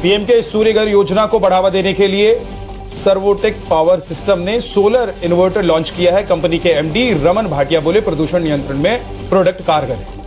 PM के सूर्यघर योजना को बढ़ावा देने के लिए सर्वोटेक पावर सिस्टम ने सोलर इन्वर्टर लॉन्च किया है। कंपनी के एमडी रमन भाटिया बोले, प्रदूषण नियंत्रण में प्रोडक्ट कारगर है।